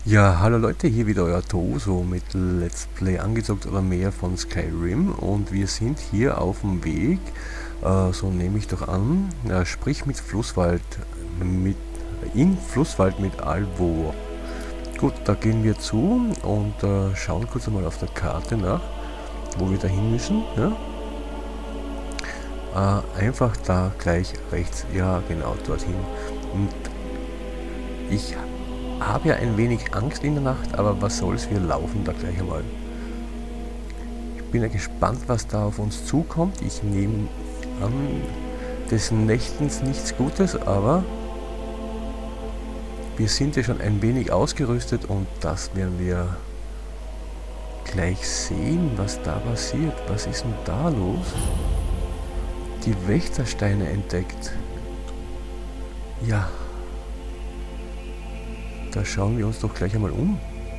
Ja, hallo Leute, hier wieder euer Toso mit Let's Play angezockt oder mehr von Skyrim und wir sind hier auf dem Weg, so nehme ich doch an, sprich mit Flusswald, mit, in Flusswald mit Alvor. Gut, da gehen wir zu und schauen kurz einmal auf der Karte nach, wo wir da hin müssen. Ja? Einfach da gleich rechts, ja genau, dorthin. Und ich habe ja ein wenig Angst in der Nacht, aber was soll's, wir laufen da gleich einmal. Ich bin ja gespannt, was da auf uns zukommt. Ich nehme an, des Nächtens nichts Gutes, aber wir sind ja schon ein wenig ausgerüstet und das werden wir gleich sehen, was da passiert. Was ist denn da los? Die Wächtersteine entdeckt. Ja. Da schauen wir uns doch gleich einmal um.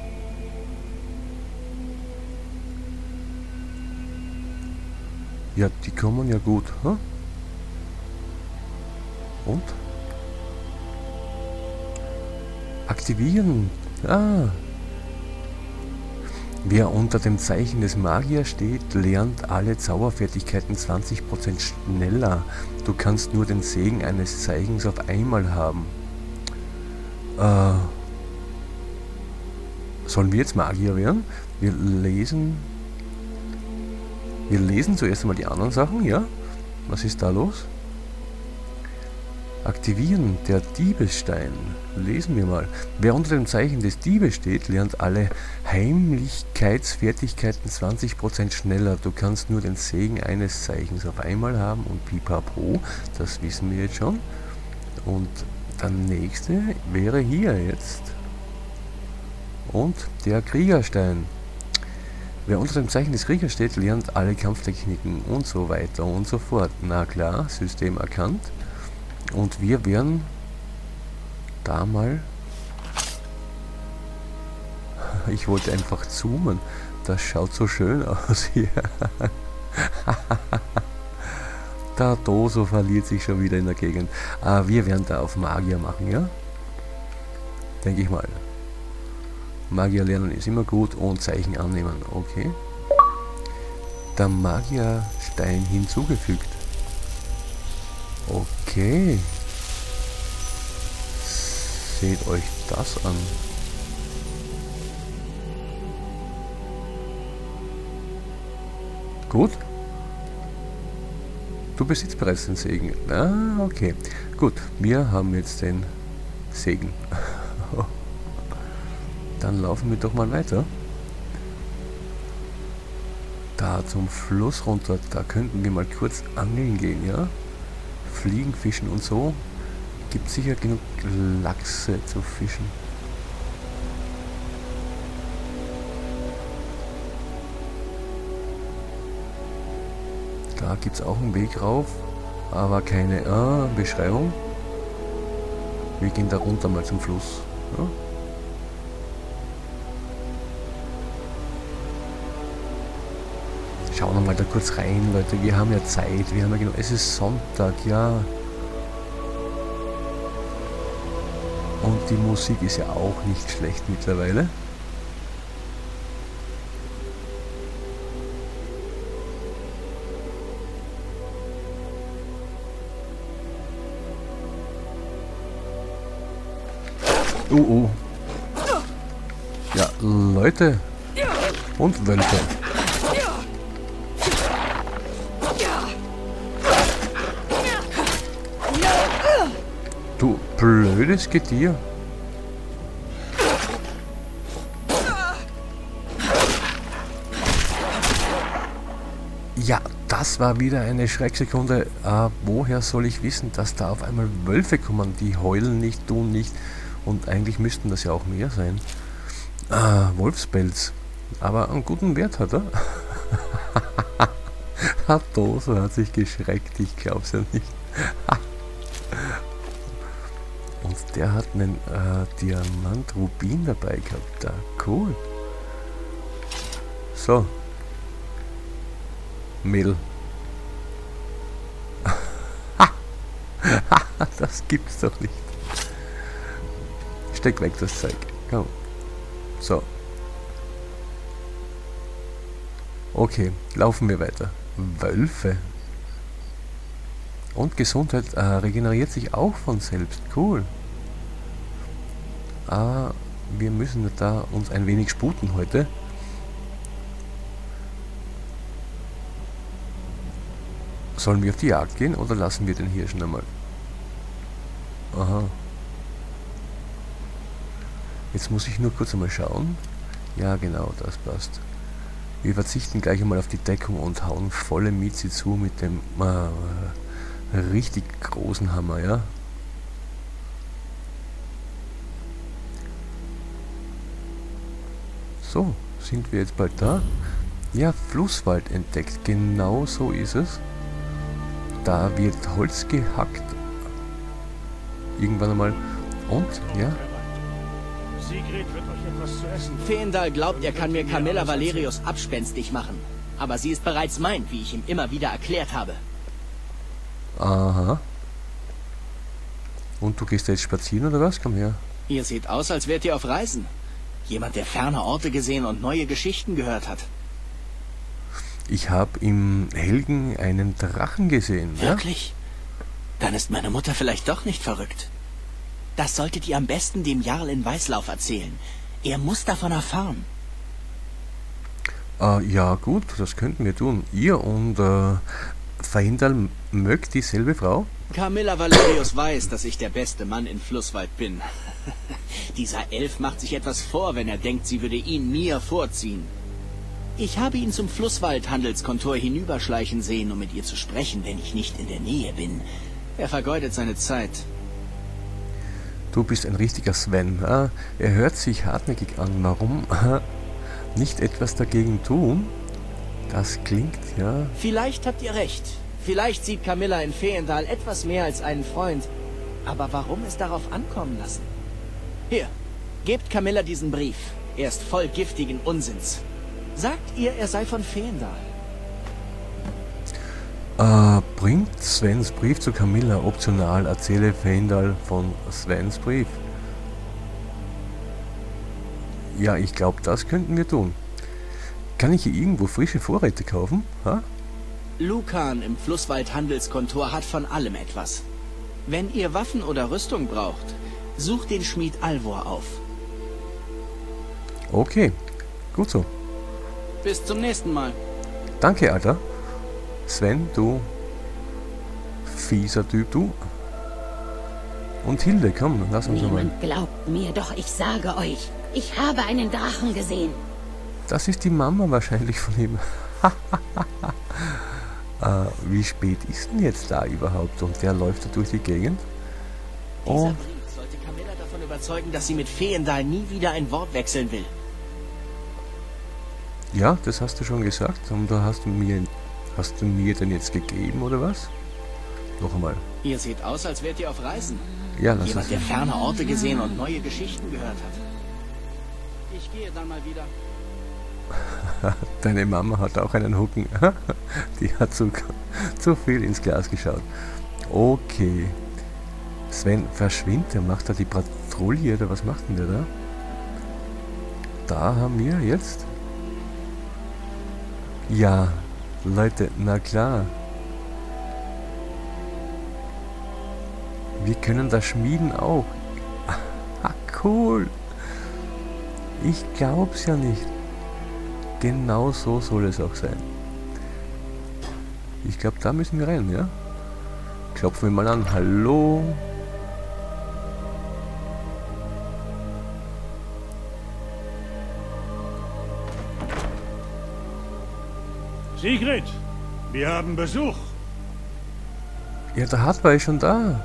Ja, die kommen ja gut. Hm? Und? Aktivieren. Ah. Wer unter dem Zeichen des Magiers steht, lernt alle Zauberfertigkeiten 20% schneller. Du kannst nur den Segen eines Zeichens auf einmal haben. Sollen wir jetzt Magier werden? Wir lesen zuerst einmal die anderen Sachen, ja? Was ist da los? Aktivieren, der Diebesstein. Lesen wir mal. Wer unter dem Zeichen des Diebes steht, lernt alle Heimlichkeitsfertigkeiten 20% schneller. Du kannst nur den Segen eines Zeichens auf einmal haben und pipapo, das wissen wir jetzt schon. Und der nächste wäre hier jetzt. Und der Kriegerstein. Wer unter dem Zeichen des Kriegers steht, lernt alle Kampftechniken und so weiter und so fort. Na klar, System erkannt. Und wir werden da mal... Ich wollte einfach zoomen. Das schaut so schön aus hier. Der Toso verliert sich schon wieder in der Gegend. Wir werden da auf Magier machen, ja? Denke ich mal. Magier lernen ist immer gut und Zeichen annehmen, okay. Der Magierstein hinzugefügt. Okay. Seht euch das an. Gut. Du besitzt bereits den Segen. Ah, okay. Gut, wir haben jetzt den Segen. Dann laufen wir doch mal weiter. Da zum Fluss runter, da könnten wir mal kurz angeln gehen, ja? Fliegen, fischen und so. Gibt sicher genug Lachse zu fischen. Da gibt es auch einen Weg rauf, aber keine Beschreibung. Wir gehen da runter mal zum Fluss. Ja? Schauen wir mal da kurz rein, Leute. Wir haben ja Zeit, wir haben ja genau. Es ist Sonntag, ja. Und die Musik ist ja auch nicht schlecht mittlerweile. Oh. Ja, Leute. Und Wölfe. Du blödes Getier. Ja, das war wieder eine Schrecksekunde. Woher soll ich wissen, dass da auf einmal Wölfe kommen? Die heulen nicht, tun nicht. Und eigentlich müssten das ja auch mehr sein. Wolfspelz. Aber einen guten Wert hat er. Herr Toso hat sich geschreckt, ich glaub's ja nicht. Und der hat einen Diamant-Rubin dabei gehabt. Da, cool. So. Mädel. Das gibt's doch nicht. Steck weg das Zeug. Komm. So. Okay, laufen wir weiter. Wölfe. Und Gesundheit regeneriert sich auch von selbst. Cool. Aber wir müssen da uns ein wenig sputen heute. Sollen wir auf die Jagd gehen oder lassen wir den Hirschen einmal? Aha. Jetzt muss ich nur kurz einmal schauen. Ja, genau, das passt. Wir verzichten gleich einmal auf die Deckung und hauen volle Miezi zu mit dem richtig großen Hammer, ja. So, sind wir jetzt bald da? Ja, Flusswald entdeckt, genau so ist es. Da wird Holz gehackt. Irgendwann einmal. Und, ja. Sigrid wird euch etwas zu essen. Feendal glaubt, er kann mir Camilla Valerius abspenstig machen. Aber sie ist bereits mein, wie ich ihm immer wieder erklärt habe. Aha. Und du gehst jetzt spazieren oder was? Komm her. Ihr seht aus, als wärt ihr auf Reisen. Jemand, der ferne Orte gesehen und neue Geschichten gehört hat. Ich habe im Helgen einen Drachen gesehen. Wirklich? Ja? Dann ist meine Mutter vielleicht doch nicht verrückt. Das solltet ihr am besten dem Jarl in Weißlauf erzählen. Er muss davon erfahren. Ja gut, das könnten wir tun. Ihr und Feindal mögt dieselbe Frau? Camilla Valerius weiß, dass ich der beste Mann in Flusswald bin. Dieser Elf macht sich etwas vor, wenn er denkt, sie würde ihn mir vorziehen. Ich habe ihn zum Flusswald-Handelskontor hinüberschleichen sehen, um mit ihr zu sprechen, wenn ich nicht in der Nähe bin. Er vergeudet seine Zeit. Du bist ein richtiger Sven. Er hört sich hartnäckig an. Warum nicht etwas dagegen tun? Das klingt, ja... Vielleicht habt ihr recht. Vielleicht sieht Camilla in Feendal etwas mehr als einen Freund. Aber warum es darauf ankommen lassen? Hier, gebt Camilla diesen Brief. Er ist voll giftigen Unsinns. Sagt ihr, er sei von Feendal. Bringt Svens Brief zu Camilla. Optional erzähle Feendal von Svens Brief. Ja, ich glaube, das könnten wir tun. Kann ich hier irgendwo frische Vorräte kaufen? Ha? Lucan im Flusswald-Handelskontor hat von allem etwas. Wenn ihr Waffen oder Rüstung braucht, sucht den Schmied Alvor auf. Okay, gut so. Bis zum nächsten Mal. Danke, Alter. Sven, du fieser Typ, du. Und Hilde, komm, lass uns mal. Niemand glaubt mir, doch ich sage euch, ich habe einen Drachen gesehen. Das ist die Mama wahrscheinlich von ihm. Wie spät ist denn jetzt da überhaupt? Und der läuft da durch die Gegend? Dieser Brief sollte Camilla davon überzeugen, dass sie mit Feendal nie wieder ein Wort wechseln will. Ja, das hast du schon gesagt. Und da hast du mir den jetzt gegeben, oder was? Noch einmal. Ihr seht aus, als wärt ihr auf Reisen. Ja, lass Jemand, uns. der ferne Orte gesehen und neue Geschichten gehört hat. Ich gehe dann mal wieder. Deine Mama hat auch einen Hucken. Die hat zu viel ins Glas geschaut. Okay. Sven verschwindet. Der macht da die Patrouille, oder was macht denn der da? Da haben wir jetzt... Ja, Leute, na klar. Wir können das schmieden auch. Ah, cool. Ich glaub's ja nicht. Genau so soll es auch sein. Ich glaube, da müssen wir rein, ja? Klopfen wir mal an. Hallo? Sigrid, wir haben Besuch. Ja, der Hartwar ist schon da.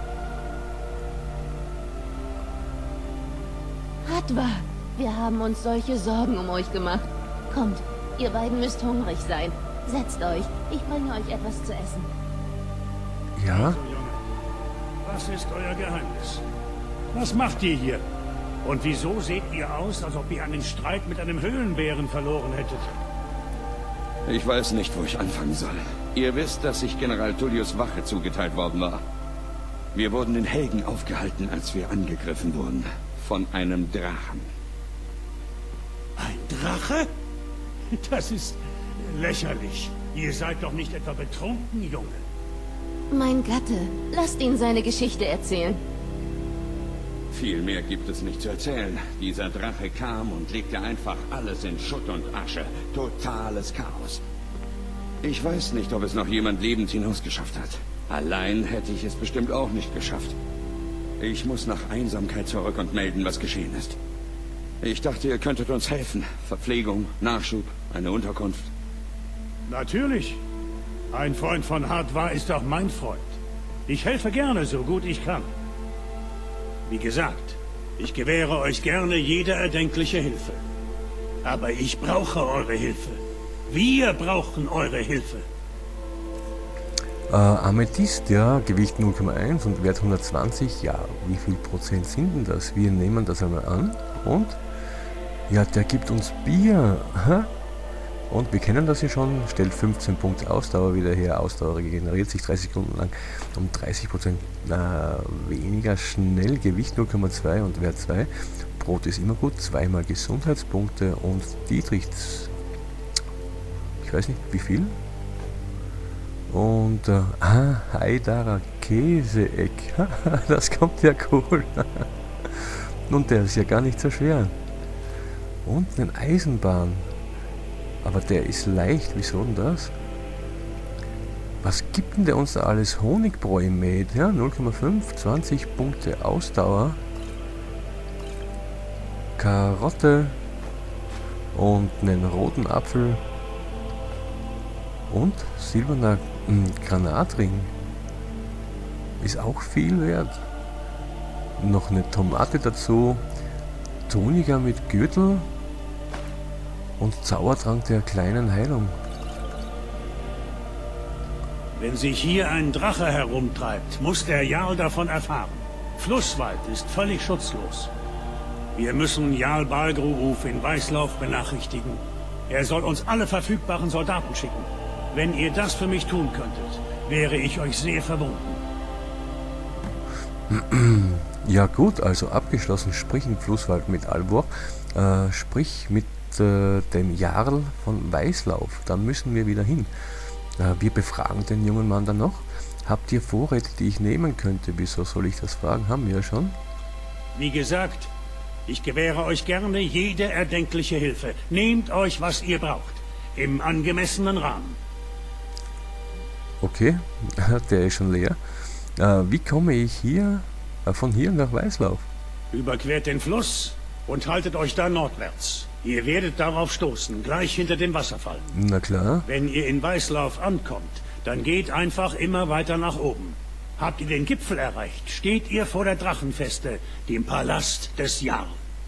Hartwar, wir haben uns solche Sorgen um euch gemacht. Kommt, ihr beiden müsst hungrig sein. Setzt euch, ich bringe euch etwas zu essen. Ja? Also, Junge, was ist euer Geheimnis? Was macht ihr hier? Und wieso seht ihr aus, als ob ihr einen Streit mit einem Höhlenbären verloren hättet? Ich weiß nicht, wo ich anfangen soll. Ihr wisst, dass ich General Tullius Wache zugeteilt worden war. Wir wurden in Helgen aufgehalten, als wir angegriffen wurden. Von einem Drachen. Drache? Das ist lächerlich. Ihr seid doch nicht etwa betrunken, Junge. Mein Gatte, lasst ihn seine Geschichte erzählen. Viel mehr gibt es nicht zu erzählen. Dieser Drache kam und legte einfach alles in Schutt und Asche. Totales Chaos. Ich weiß nicht, ob es noch jemand lebend hinausgeschafft hat. Allein hätte ich es bestimmt auch nicht geschafft. Ich muss nach Einsamkeit zurück und melden, was geschehen ist. Ich dachte, ihr könntet uns helfen. Verpflegung, Nachschub, eine Unterkunft. Natürlich. Ein Freund von Hardwar ist auch mein Freund. Ich helfe gerne, so gut ich kann. Wie gesagt, ich gewähre euch gerne jede erdenkliche Hilfe. Aber ich brauche eure Hilfe. Wir brauchen eure Hilfe. Amethyst, ja, Gewicht 0,1 und Wert 120, ja, wie viel Prozent sind denn das? Wir nehmen das einmal an und, ja, der gibt uns Bier, und wir kennen das ja schon, stellt 15 Punkte Ausdauer wieder her, Ausdauer regeneriert sich 30 Sekunden lang um 30% weniger schnell, Gewicht 0,2 und Wert 2, Brot ist immer gut, zweimal Gesundheitspunkte und Dietrichs, ich weiß nicht wie viel. Und, Haidara Käseeck, das kommt ja cool. Und der ist ja gar nicht so schwer. Und eine Eisenbahn. Aber der ist leicht, wieso denn das? Was gibt denn der uns da alles? Honigbräu mäht, ja, 0,5, 20 Punkte Ausdauer. Karotte. Und einen roten Apfel. Und silberner Granatring. Ist auch viel wert. Noch eine Tomate dazu. Tunika mit Gürtel. Und Zaubertrank der kleinen Heilung. Wenn sich hier ein Drache herumtreibt, muss der Jarl davon erfahren. Flusswald ist völlig schutzlos. Wir müssen Jarl Balgruf in Weißlauf benachrichtigen. Er soll uns alle verfügbaren Soldaten schicken. Wenn ihr das für mich tun könntet, wäre ich euch sehr verbunden. Ja gut, also abgeschlossen, sprich im Flusswald mit Alvor, sprich mit dem Jarl von Weißlauf, dann müssen wir wieder hin. Wir befragen den jungen Mann dann noch. Habt ihr Vorräte, die ich nehmen könnte? Wieso soll ich das fragen? Haben wir ja schon. Wie gesagt, ich gewähre euch gerne jede erdenkliche Hilfe. Nehmt euch, was ihr braucht. Im angemessenen Rahmen. Okay, der ist schon leer. Wie komme ich hier von hier nach Weißlauf? Überquert den Fluss und haltet euch da nordwärts. Ihr werdet darauf stoßen, gleich hinter dem Wasserfall. Na klar. Wenn ihr in Weißlauf ankommt, dann geht einfach immer weiter nach oben. Habt ihr den Gipfel erreicht, steht ihr vor der Drachenfeste, dem Palast des Jarl.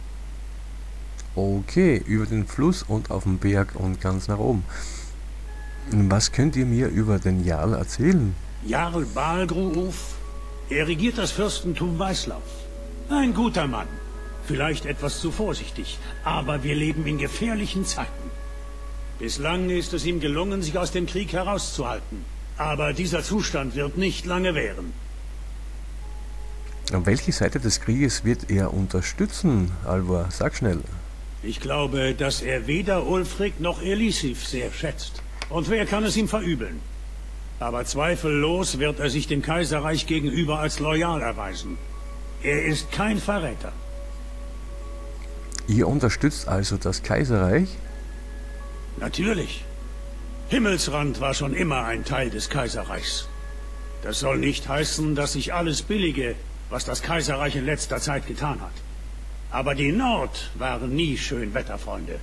Okay, über den Fluss und auf dem Berg und ganz nach oben. Was könnt ihr mir über den Jarl erzählen? Jarl Balgruf, er regiert das Fürstentum Weißlauf. Ein guter Mann. Vielleicht etwas zu vorsichtig, aber wir leben in gefährlichen Zeiten. Bislang ist es ihm gelungen, sich aus dem Krieg herauszuhalten. Aber dieser Zustand wird nicht lange währen. Welche Seite des Krieges wird er unterstützen, Alvor? Sag schnell. Ich glaube, dass er weder Ulfric noch Elisif sehr schätzt. Und wer kann es ihm verübeln? Aber zweifellos wird er sich dem Kaiserreich gegenüber als loyal erweisen. Er ist kein Verräter. Ihr unterstützt also das Kaiserreich? Natürlich. Himmelsrand war schon immer ein Teil des Kaiserreichs. Das soll nicht heißen, dass ich alles billige, was das Kaiserreich in letzter Zeit getan hat. Aber die Nord waren nie Schönwetterfreunde.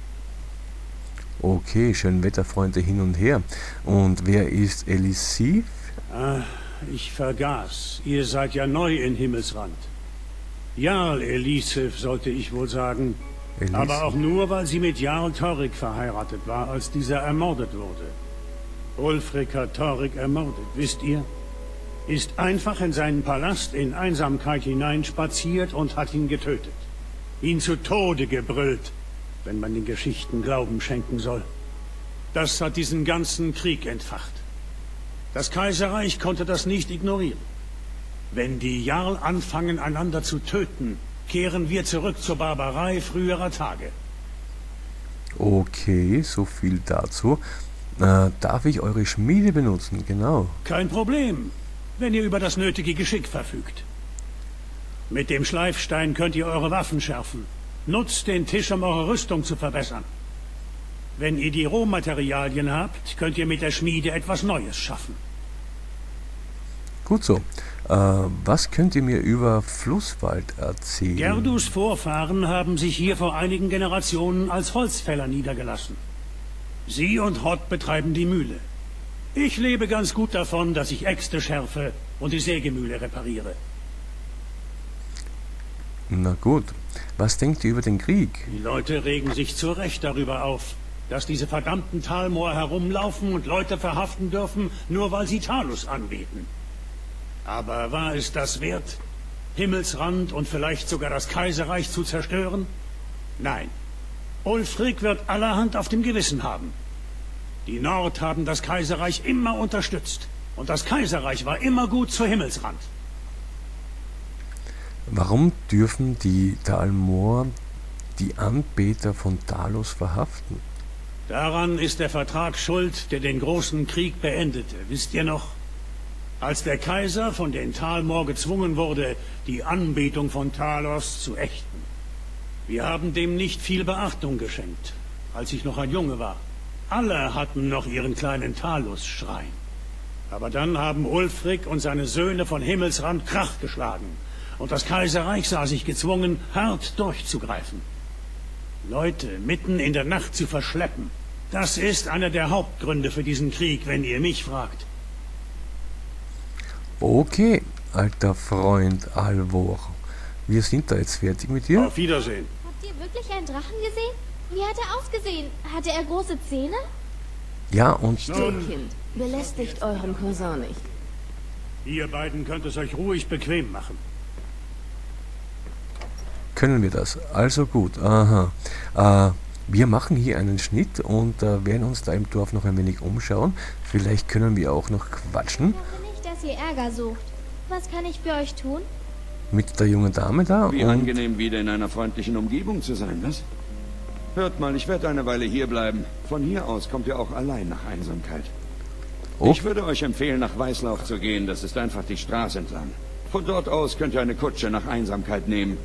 Okay, Schönwetterfreunde hin und her. Und wer ist Elisif? Ich vergaß. Ihr seid ja neu in Himmelsrand. Jarl Elisif, sollte ich wohl sagen. Elisif. Aber auch nur, weil sie mit Jarl Torrik verheiratet war, als dieser ermordet wurde. Ulfric hat Torrik ermordet, wisst ihr? Ist einfach in seinen Palast in Einsamkeit hineinspaziert und hat ihn getötet. Ihn zu Tode gebrüllt, wenn man den Geschichten Glauben schenken soll. Das hat diesen ganzen Krieg entfacht. Das Kaiserreich konnte das nicht ignorieren. Wenn die Jarl anfangen, einander zu töten, kehren wir zurück zur Barbarei früherer Tage. Okay, so viel dazu. Darf ich eure Schmiede benutzen? Genau. Kein Problem, wenn ihr über das nötige Geschick verfügt. Mit dem Schleifstein könnt ihr eure Waffen schärfen. Nutzt den Tisch, um eure Rüstung zu verbessern. Wenn ihr die Rohmaterialien habt, könnt ihr mit der Schmiede etwas Neues schaffen. Gut so. Was könnt ihr mir über Flusswald erzählen? Gerdus Vorfahren haben sich hier vor einigen Generationen als Holzfäller niedergelassen. Sie und Hott betreiben die Mühle. Ich lebe ganz gut davon, dass ich Äxte schärfe und die Sägemühle repariere. Na gut. Was denkt ihr über den Krieg? Die Leute regen sich zu Recht darüber auf, dass diese verdammten Talmoor herumlaufen und Leute verhaften dürfen, nur weil sie Talus anbeten. Aber war es das wert, Himmelsrand und vielleicht sogar das Kaiserreich zu zerstören? Nein. Ulfric wird allerhand auf dem Gewissen haben. Die Nord haben das Kaiserreich immer unterstützt. Und das Kaiserreich war immer gut zu Himmelsrand. Warum dürfen die Talmoor die Anbeter von Talos verhaften? Daran ist der Vertrag schuld, der den großen Krieg beendete. Wisst ihr noch? Als der Kaiser von den Talmoor gezwungen wurde, die Anbetung von Talos zu ächten. Wir haben dem nicht viel Beachtung geschenkt, als ich noch ein Junge war. Alle hatten noch ihren kleinen Talos-Schrein. Aber dann haben Ulfric und seine Söhne von Himmelsrand Krach geschlagen. Und das Kaiserreich sah sich gezwungen, hart durchzugreifen. Leute mitten in der Nacht zu verschleppen, das ist einer der Hauptgründe für diesen Krieg, wenn ihr mich fragt. Okay, alter Freund Alvor. Wir sind da jetzt fertig mit dir. Auf Wiedersehen. Habt ihr wirklich einen Drachen gesehen? Wie hat er ausgesehen? Hatte er große Zähne? Ja, und Still, Kind. Belästigt euren Cousin nicht. Ihr beiden könnt es euch ruhig bequem machen. können wir das. Also gut, aha. Wir machen hier einen Schnitt und werden uns da im Dorf noch ein wenig umschauen. Vielleicht können wir auch noch quatschen. Ich hoffe nicht, dass ihr Ärger sucht. Was kann ich für euch tun? Mit der jungen Dame da. Wie und angenehm, wieder in einer freundlichen Umgebung zu sein, was? Hört mal, ich werde eine Weile hier bleiben. Von hier aus kommt ihr auch allein nach Einsamkeit. Oh. Ich würde euch empfehlen, nach Weißlauf zu gehen. Das ist einfach die Straße entlang. Von dort aus könnt ihr eine Kutsche nach Einsamkeit nehmen.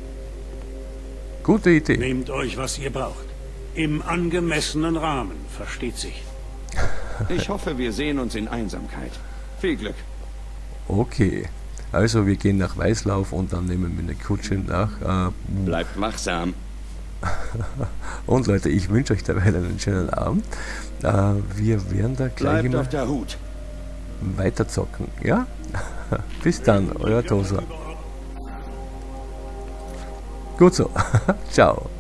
Gute Idee. Nehmt euch, was ihr braucht. Im angemessenen Rahmen, versteht sich. Ich hoffe, wir sehen uns in Einsamkeit. Viel Glück. Okay. Also wir gehen nach Weißlauf und dann nehmen wir eine Kutsche nach. Bleibt wachsam. Und Leute, ich wünsche euch dabei einen schönen Abend. Wir werden da gleich Bleibt immer auf der Hut. weiter zocken. Ja? Bis dann, euer Tosa. Gut so. Ciao.